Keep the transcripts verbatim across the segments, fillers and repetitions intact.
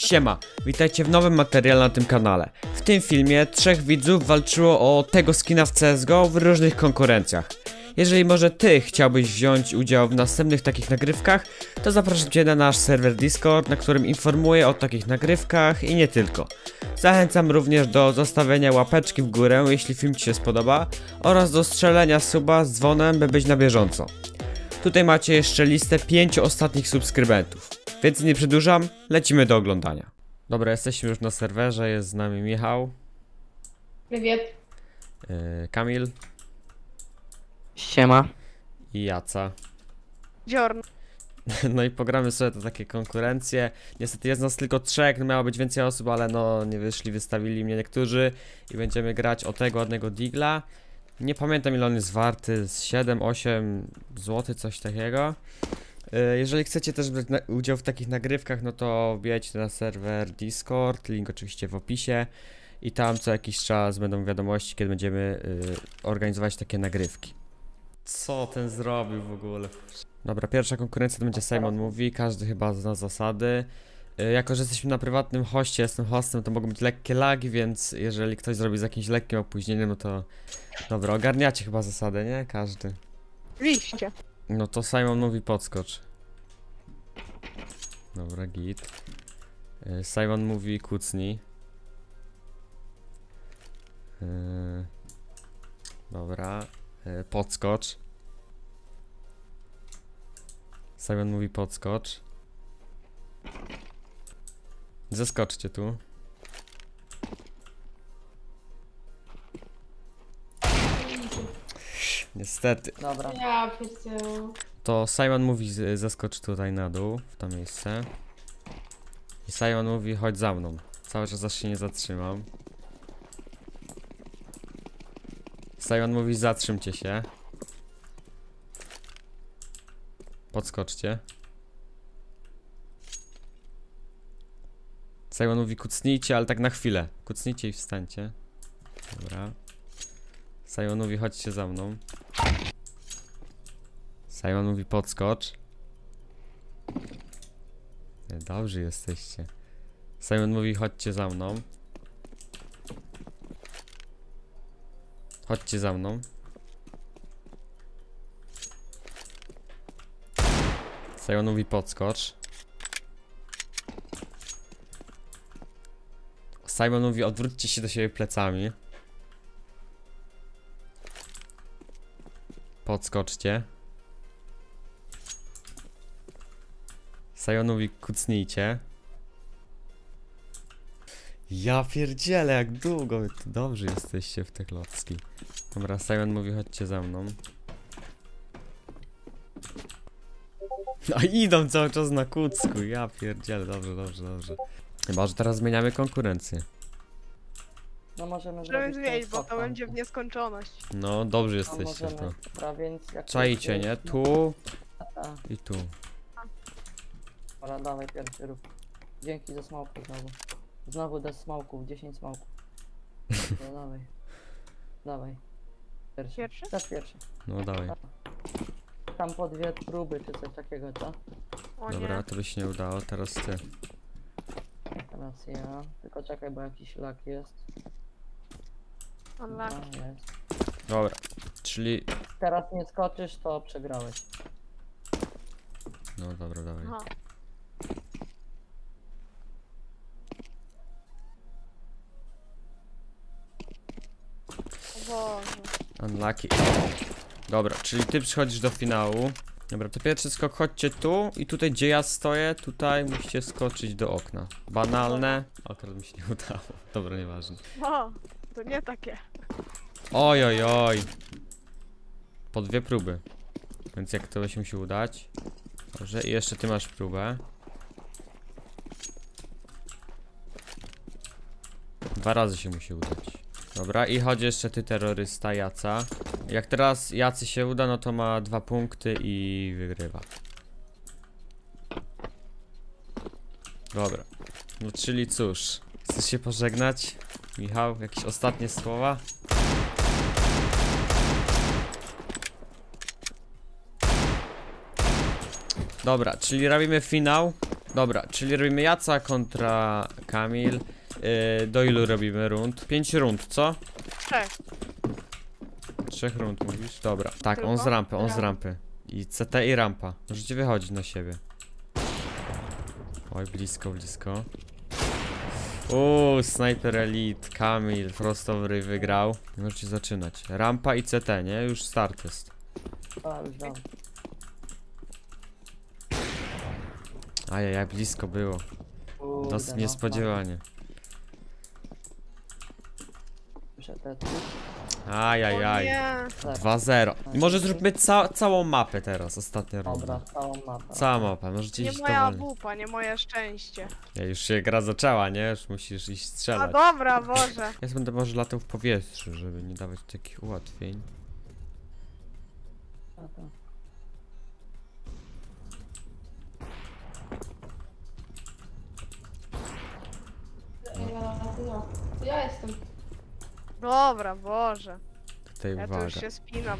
Siema, witajcie w nowym materiale na tym kanale. W tym filmie trzech widzów walczyło o tego skina w C S G O w różnych konkurencjach. Jeżeli może ty chciałbyś wziąć udział w następnych takich nagrywkach, to zapraszam cię na nasz serwer Discord, na którym informuję o takich nagrywkach i nie tylko. Zachęcam również do zostawienia łapeczki w górę, jeśli film ci się spodoba, oraz do strzelenia suba z dzwonem, by być na bieżąco. Tutaj macie jeszcze listę pięciu ostatnich subskrybentów. Więc nie przedłużam, lecimy do oglądania. Dobra, jesteśmy już na serwerze, jest z nami Michał. Привет. Yy, Kamil. Siema. I Jaca. Dziorn. No i pogramy sobie to takie konkurencje. Niestety jest nas tylko trzech, no miało być więcej osób, ale no nie wyszli, wystawili mnie niektórzy. I będziemy grać o tego ładnego digla. Nie pamiętam ile on jest warty, z siedem osiem złotych, coś takiego. Jeżeli chcecie też brać udział w takich nagrywkach, no to wbijajcie na serwer Discord, link oczywiście w opisie. I tam co jakiś czas będą wiadomości, kiedy będziemy y, organizować takie nagrywki. Co ten zrobił w ogóle? Dobra, pierwsza konkurencja to będzie Simon Mówi, każdy chyba zna zasady. y, Jako że jesteśmy na prywatnym hoście, jestem hostem, to mogą być lekkie lagi, więc jeżeli ktoś zrobi z jakimś lekkim opóźnieniem, no to... Dobra, ogarniacie chyba zasadę, nie? Każdy. Oczywiście. No to Simon Mówi podskocz. Dobra, git. y, Simon Mówi kucnij. y, Dobra, y, podskocz. Simon Mówi podskocz. Zeskoczcie tu. Niestety. Dobra. Ja pierdzielę. To Simon Mówi z- zeskocz tutaj na dół, w to miejsce. I Simon Mówi chodź za mną. Cały czas aż się nie zatrzymam. Simon Mówi zatrzymcie się. Podskoczcie. Simon Mówi kucnijcie, ale tak na chwilę. Kucnijcie i wstańcie. Dobra. Simon Mówi chodźcie za mną. Simon Mówi podskocz. Dobrzy jesteście. Simon Mówi chodźcie za mną. Chodźcie za mną. Simon Mówi podskocz. Simon Mówi odwróćcie się do siebie plecami. Podskoczcie. Simon Mówi kucnijcie. Ja pierdzielę, jak długo wy tu dobrzy jesteście w te klocki. Dobra, Simon Mówi chodźcie za mną. No idą cały czas na kucku, ja pierdzielę, dobrze, dobrze, dobrze. Chyba, że teraz zmieniamy konkurencję. No możemy Możemy zrobić zmienić, ten bo to skok będzie w tam. nieskończoność. No, dobrze No jesteście w możemy, to. dobra, więc jak Czajcie, nie? Tu A, i tu. dobra, dawaj pierwszy rób. Dzięki za smoku znowu. Znowu do smoków, dziesięć smoków. No dawaj. Dawaj. Pierwszy. Pierwszy? Też pierwszy. No dawaj. Tam po dwie próby czy coś takiego, co? O Dobra, nie. to by się nie udało, teraz ty. Teraz ja. Tylko czekaj, bo jakiś lak jest. On No, lag. jest. Dobra, czyli... Teraz nie skoczysz, to przegrałeś. No dobra, dawaj. Aha. O Boże. Unlucky. Dobra, czyli ty przychodzisz do finału. Dobra, to pierwszy skok, chodźcie tu i tutaj gdzie ja stoję, tutaj musicie skoczyć do okna. Banalne. Akurat mi się nie udało. Dobra, nieważne. O, to nie takie. Oj, oj, oj. Po dwie próby. Więc jak to się musi udać. Dobrze, i jeszcze ty masz próbę. Dwa razy się musi udać. Dobra, i chodź jeszcze ty, terrorysta Jaca. Jak teraz Jacy się uda, no to ma dwa punkty i wygrywa. Dobra. No czyli cóż, chcesz się pożegnać? Michał, jakieś ostatnie słowa? Dobra, czyli robimy finał. Dobra, czyli robimy Jaca kontra Kamil. Yy, do ilu robimy rund? Pięć rund, co? Trzech. Trzech rund mówisz? Dobra. Tak, on Tylko? z rampy, on z Dobra. rampy. I C T i rampa. Możecie wychodzić na siebie. Oj, blisko, blisko. Uuu, Sniper Elite, Kamil, prostowy wygrał. Możecie zaczynać. Rampa i C T, nie? Już start jest. A, już dam. Ajajaj, blisko było. Kurde, Dosyć no, niespodziewanie. Muszę te tu. O Ajajaj. nie. dwa zero. I może zróbmy ca całą mapę teraz, ostatnia Dobra, runda. całą mapę. Cała mapa, możecie Nie iść moja dowolnie. wupa, nie moje szczęście. Ja już się gra zaczęła, nie? Już musisz iść A strzelać. dobra, Boże. Ja będę może latał w powietrzu, żeby nie dawać takich ułatwień. A, to. Ja, no, ja jestem. Dobra, Boże. Tutaj Ja tu już uwaga. się spinam.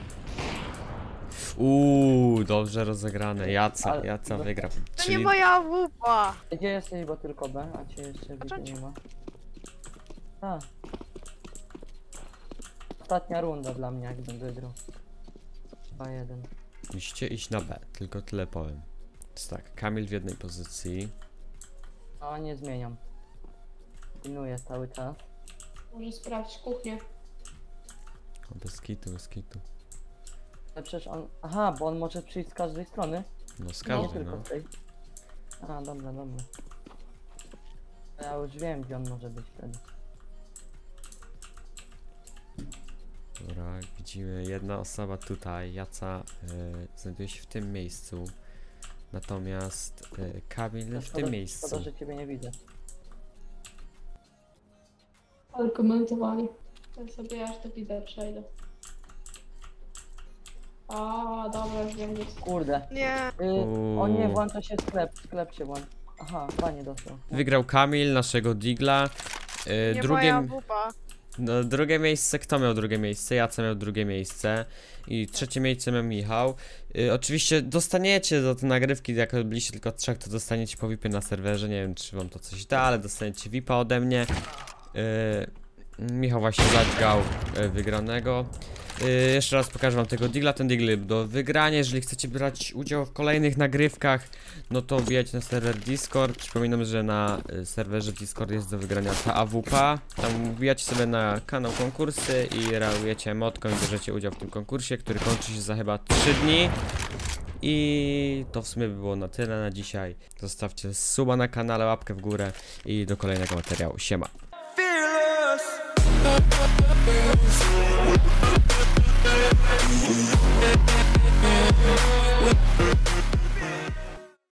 Uuu, dobrze rozegrane. Jaca, Ale- Jaca no- wygra. To nie Czyli moja wupa. Gdzie jesteś, bo tylko B, a cię jeszcze widzę Zacząć? nie ma. A. Ostatnia runda dla mnie, jakbym wygrał. dwa jeden. musicie iść na B, tylko tyle powiem. Jest tak, Kamil w jednej pozycji. No, nie zmieniam. Pilnuję cały czas. Może sprawdzić kuchnię. O, bez kitu, bez kitu. Ale przecież on... Aha, bo on może przyjść z każdej strony. No z Nie każdej, tylko no. z tej. A, dobra, dobra. Ja już wiem, gdzie on może być wtedy. Dobra, jak widzimy, jedna osoba tutaj, Jaca, y, znajduje się w tym miejscu. Natomiast y, Kamil w Szkoda- tym miejscu. Szkoda, że ciebie nie widzę. Ale komentowali. Ja sobie aż to widzę, przejdę. A, dobra, już wiem, gdzie jest. Kurde. Nie. Y, o nie, Uuu. włącza się sklep, sklep się włącza. Aha, banie dostał. Wygrał Kamil, naszego Digla. Y, Nie drugie, moja wupa. no, drugie miejsce, kto miał drugie miejsce? Jaca miał drugie miejsce. I trzecie miejsce miał Michał. Y, oczywiście dostaniecie do tej nagrywki, jak byliście tylko trzech, to dostaniecie po V I P na serwerze. Nie wiem, czy wam to coś da, ale dostaniecie V I P-a ode mnie. Y, Michał właśnie zadźgał y, wygranego. Y, jeszcze raz pokażę wam tego digla. Ten digl do wygrania. Jeżeli chcecie brać udział w kolejnych nagrywkach, no to wbijajcie na serwer Discord. Przypominam, że na y, serwerze Discord jest do wygrania ta A W P. Tam wbijacie sobie na kanał konkursy i reagujecie emotką i bierzecie udział w tym konkursie, który kończy się za chyba trzy dni. I to w sumie by było na tyle na dzisiaj. Zostawcie suba na kanale, łapkę w górę i do kolejnego materiału. Siema. Fearless.